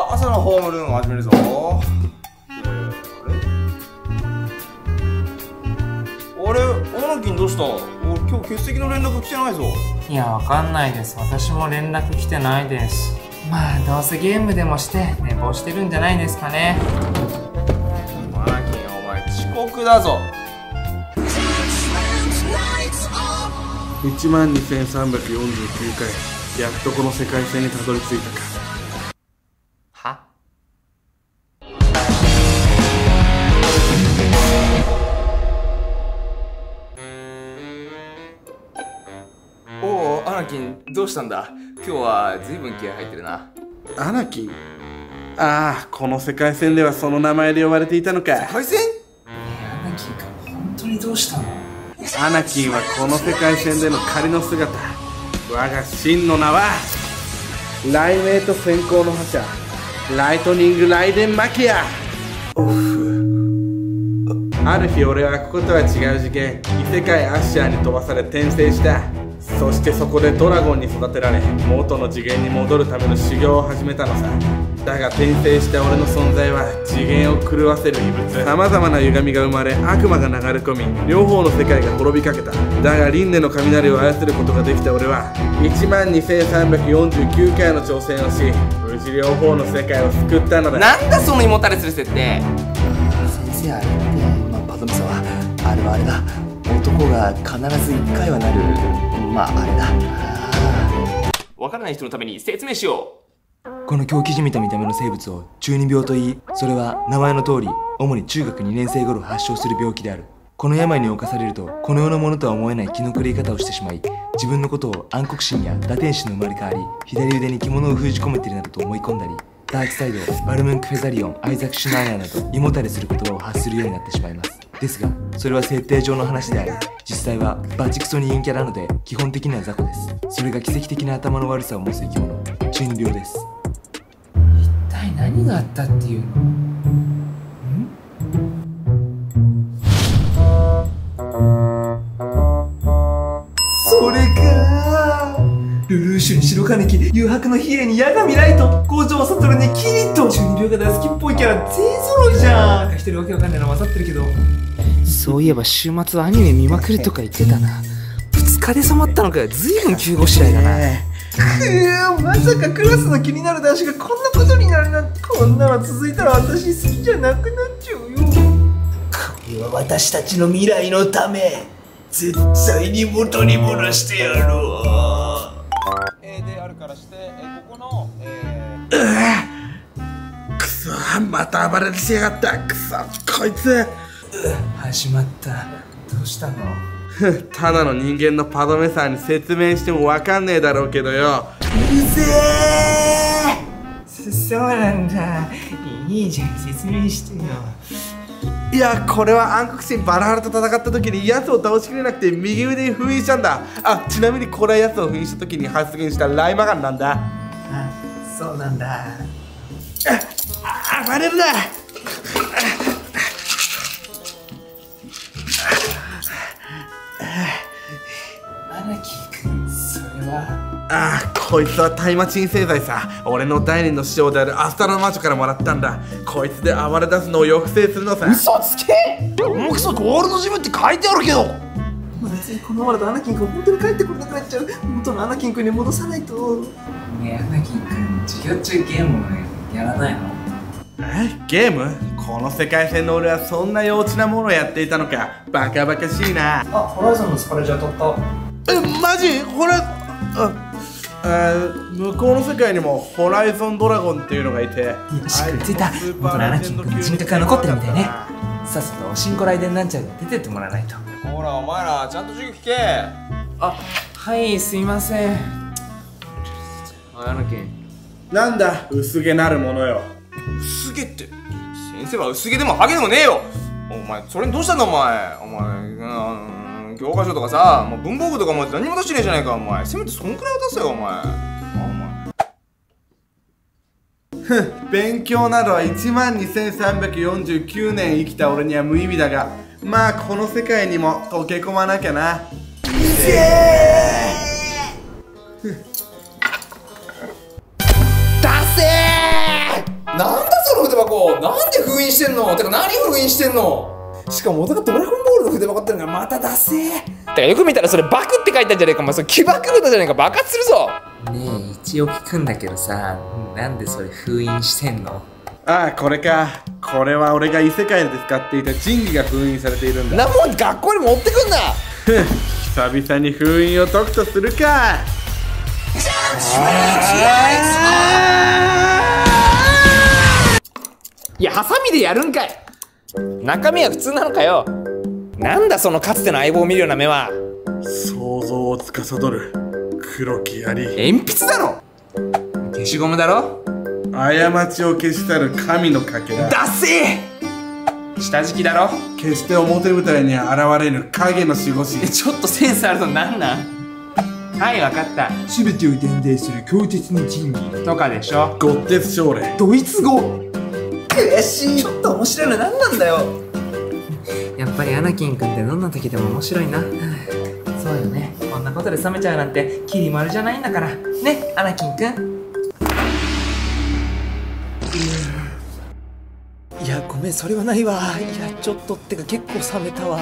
朝のホームルームを始めるぞ。あれ、アナキンどうした？俺今日欠席の連絡来てないぞ。 いや、わかんないです。私も連絡来てないです。まあどうせゲームでもして寝坊してるんじゃないですかね。 アナキン、お前遅刻だぞ。 12,349回、やっとこの世界線にたどり着いたか。 は？おお、アナキンどうしたんだ？今日は随分気合入ってるな。 アナキン？ああ、この世界線ではその名前で呼ばれていたのか。 海鮮？ アナキンか、本当にどうしたの？ アナキンはこの世界線での仮の姿。我が真の名は雷鳴と閃光の覇者、ライトニングライデンマキア。ある日、俺はこことは違う次元、異世界アッシャーに飛ばされ転生した。そしてそこでドラゴンに育てられ、元の次元に戻るための修行を始めたのさ。だが転生した俺の存在は次元を狂わせる異物。さまざまな歪みが生まれ、悪魔が流れ込み、両方の世界が滅びかけた。だが輪廻の雷を操ることができた俺は12,349回の挑戦をし、無事両方の世界を救ったのだ。 なんだその胃もたれする設定。 先生、あれって、バドミサはあれはあれだ。男が必ず1回はなる、まああれだ。 わからない人のために説明しよう。 この狂気じみた見た目の生物を中二病と言い、それは名前の通り主に中学2年生頃発症する病気である。この病に侵されると、この世のものとは思えない気の狂い方をしてしまい、自分のことを暗黒神や堕天使の生まれ変わり、左腕に着物を封じ込めているなどと思い込んだり、ダークサイド、バルムンク・フェザリオン、アイザク・シュナイナーなど胃もたれする言葉を発するようになってしまいます。ですが、それは設定上の話であり、実際はバチクソに陰キャなので基本的には雑魚です。それが奇跡的な頭の悪さを持つ生き物、中二病です。 一体何があったっていうの？ それかルルーシュに白金木、誘白の比叡に矢神ライト、五条悟にキリト。中二病が大好きっぽいキャラ勢揃いじゃん。なんか一人わけわかんないの混ざってるけど。 そういえば週末はアニメ見まくるとか言ってたな。2日で染まったのかよ。ずいぶん急ごしらえだな。 まさかクラスの気になる男子がこんなことになるなんて。こんなの続いたら私好きじゃなくなっちゃうよ。これは私たちの未来のため、絶対に元に戻してやろう。 であるからして、ここの、 くそ、また暴れてしやがった。くそ、こいつ。 始まった。どうしたの？ ただの人間のパドメさんに説明してもわかんねえだろうけどよ。 うぜそうなんだ。いいじゃん、説明してよ。 いや、これは暗黒神バラハラと戦った時に奴を倒しきれなくて右腕に封印したんだ。あ、ちなみにこれは奴を封印した時に発言したライマガンなんだ。 あ、そうなんだ。 暴れるな。 アナキー君、それは。 ああ、こいつは大麻鎮静剤さ。俺の第二の師匠であるアスタロ魔女からもらったんだ。こいつで暴れ出すのを抑制するのさ。 嘘つけ。重くそゴールドジムって書いてあるけど。別にこのままだとアナキン君本当に帰ってこれなくなっちゃう。元のアナキン君に戻さないと。 ねえ、アナキー君、授業中ゲームやらないの？ ゲーム？この世界線の俺はそんな幼稚なものをやっていたのか。バカバカしいな。 あ、ホライゾンのスパレジャー取った。 マジ？これ向こうの世界にもホライゾンドラゴンっていうのがいて。 よし、くっついた。元のアナキン君の人格が残ってるみたいね。さっさとおしんこ来電なんちゃう出てってもらわないと。 ほらお前らちゃんと授業聞け。 あ、はい、すいません。アナキン。 なんだ、薄毛なるものよ。 薄毛って、先生は薄毛でもハゲでもねえよ。お前それにどうしたんだお前。教科書とかさ、もう文房具とかも何も出してねえじゃないかお前。せめてそんくらいは出せよお前。 勉強などは12,349年生きた俺には無意味だが、まあこの世界にも溶け込まなきゃな。 出せー。 なんだその筆箱、なんで封印してんの。てか何封印してんの。しかも俺がドラゴンボールの筆箱ってのがまたダセー。てかよく見たらそれバクって書いたんじゃねえか。お前それ起爆札じゃねえか。爆発するぞ。 ねえ、一応聞くんだけどさ、なんでそれ封印してんの？ ああ、これか。これは俺が異世界で使っていた神器が封印されているんだ。 なもん学校に持ってくんな。 久々に封印を解くとするか。 いや、ハサミでやるんかい。中身は普通なのかよ。なんだそのかつての相棒を見るような目は。 想像を司る黒き槍。 鉛筆だろ。消しゴムだろ。 過ちを消し去る神のかけら。 ダセー。下敷きだろ。 決して表舞台に現れる影の守護神。 ちょっとセンスあるのなんなん。はい、わかった。 全てを伝令する強鉄の神器とかでしょ。 ゴッテス奨励。 ドイツ語。悔しい。ちょっと面白いのなんなんだよ。 やっぱりアナキンくんってどんな時でも面白いな。そうよね。こんなことで冷めちゃうなんてきり丸じゃないんだから。ね、アナキンくん。 いやごめんそれはないわ。いやちょっとってか結構冷めたわ。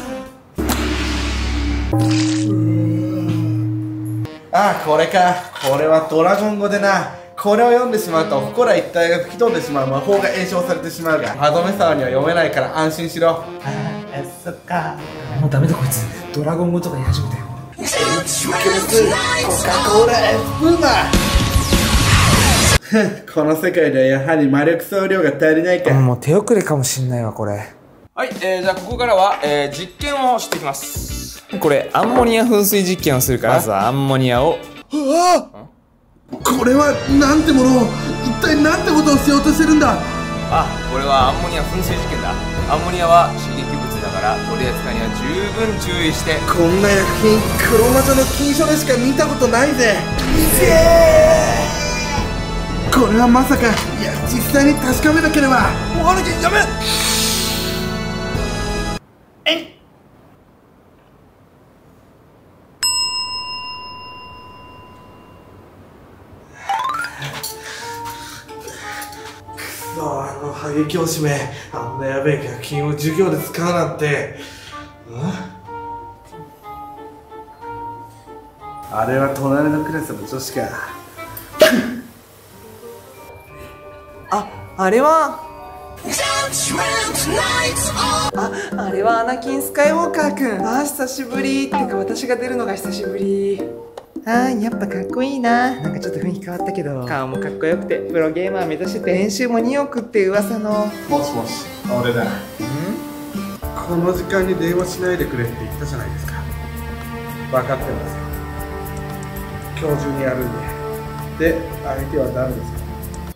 ああ、これか。これはドラゴン語でな。これを読んでしまうと祠一帯が吹き飛んでしまう魔法が詠唱されてしまうが、歯止め沢には読めないから安心しろ。 そっか。もうダメだこいつ。ドラゴン語とか言い始めたよ。 コカ・コーラエスプーマ。この世界ではやはり魔力総量が足りないか。 もう手遅れかもしんないわこれ。 はい、じゃあここからは、実験をしていきます。これアンモニア噴水実験をするから、まずはアンモニアを。 これはなんてものを、一体なんてことをしようとしてるんだ。 あ、これはアンモニア噴水実験だ。アンモニアは刺激物だから取り扱いには十分注意して。 こんな薬品、黒魔女の金書でしか見たことないぜ。これはまさか、いや実際に確かめなければ。 もう兄貴やめ。 あのハゲ教師め、あんなやべえ薬品を授業で使うなんて。あれは隣のクラスの女子か。 あれはあれはアナキン・スカイウォーカーくん。久しぶり。ってか私が出るのが久しぶり。やっぱかっこいいな。なんかちょっと雰囲気変わったけど、顔もかっこよくてプロゲーマー目指してて、年収も2億って噂の。 もしもし、俺だ。この時間に電話しないでくれって言ったじゃないですか。分かってますよ。今日中にやるんで。で、相手は誰ですか？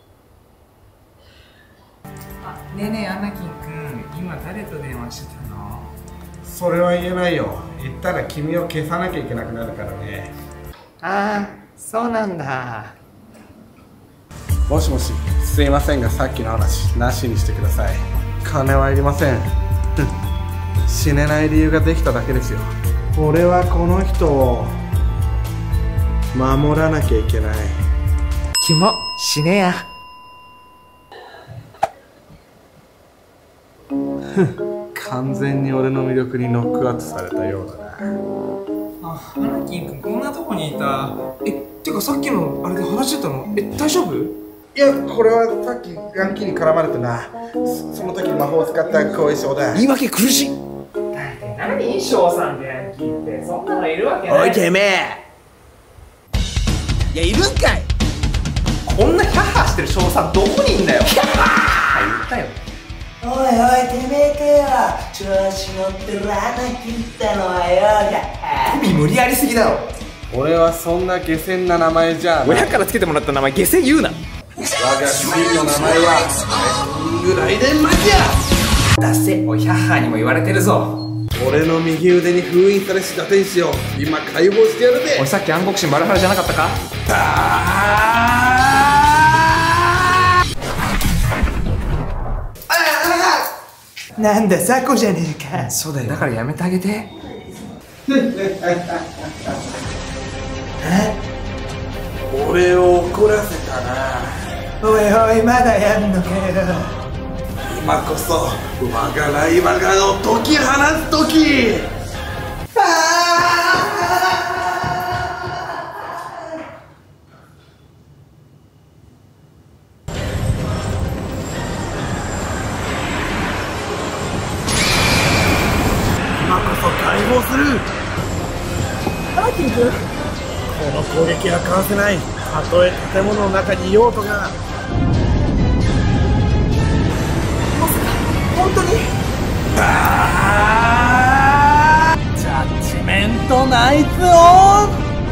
ねえねえアナキンくん、今誰と電話してたの？ それは言えないよ。言ったら君を消さなきゃいけなくなるからね。 そうなんだ。 もしもし、すいませんがさっきの話なしにしてください。金はいりません。死ねない理由ができただけですよ。俺はこの人を守らなきゃいけない。 キモ、死ねや。 完全に俺の魅力にノックアウトされたようだな。 アナキンくんこんなとこにいた。てかさっきのあれで話してたの？大丈夫？ いや、これはさっきヤンキーに絡まれてな。その時魔法を使った後遺症だ。 言い訳苦しい。 何翔さんでヤンキーってそんなのいるわけない。 おいてめえ。いやいるんかい。こんなヒャッハしてる翔さんどこにいんだよ。ヒャッハ言ったよ。 おいおいてめえかよ。調子乗ってるアナキンったのはよ。 コビ無理やりすぎだろ。 俺はそんな下賤な名前じゃない。 親からつけてもらった名前下世言うな。 我が真の名前はぐらいでマジや。 だせ。おいヒャッハにも言われてるぞ。 俺の右腕に封印されし打天使を今解放してやるぜ。 おいさっき暗黒神バラハラじゃなかったか。 なんだ雑魚じゃねえか。 そうだよ。だからやめてあげて。 俺を怒らせたな。 おいおい、まだやんのかよ。 今こそ我がライバルを解き放つ時。今こそ解放する。アナキン君、この攻撃はかわせない。たとえ建物の中にいようとが。 本当にジャッジメントナイツオン。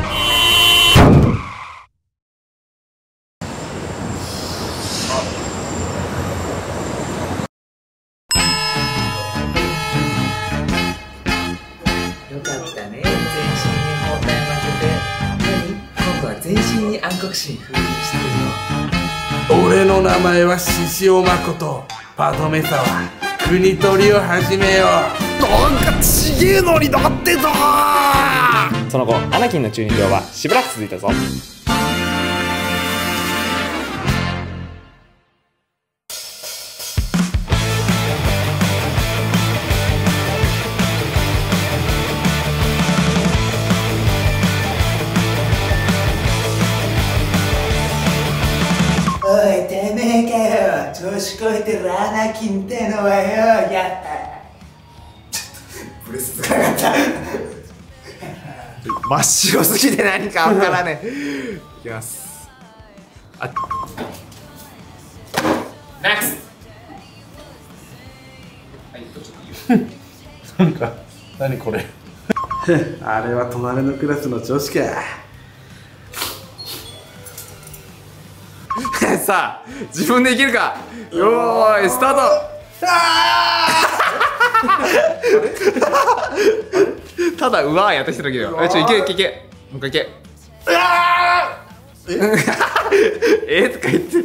よかったね、全身に包帯巻けて。何、今度は全身に暗黒神封印してるの？ 俺の名前は獅子王誠。パドメサは国取りを始めよう。なんかちげえのになってた。 その後アナキンの中二病はしばらく続いたぞ。 おい、てめえかよ。調子こいてるアナキンってのはよ。やった。 ブレスつかなかった真っ白すぎて何かわからねえ。いきます。あっ、ナックス。はい、どうぞ。 なんか何これ。あれは隣のクラスの女子か。 さあ、自分でいけるか。よーい、スタート。ただうわーやってきただけだよ。いけいけいけ。もう一回いけ。とか言って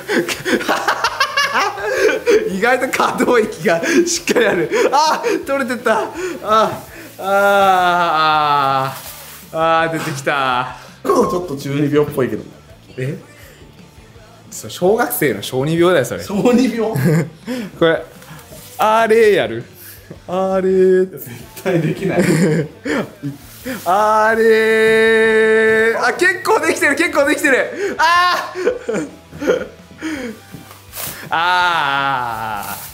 意外と可動域がしっかりある。あー、取れてった。出てきた。 ちょっと中二病っぽいけど。 小学生の小児病だよそれ。 小児病。 これあれやる。あれ絶対できない。 あれー、結構できてる、結構できてる。あー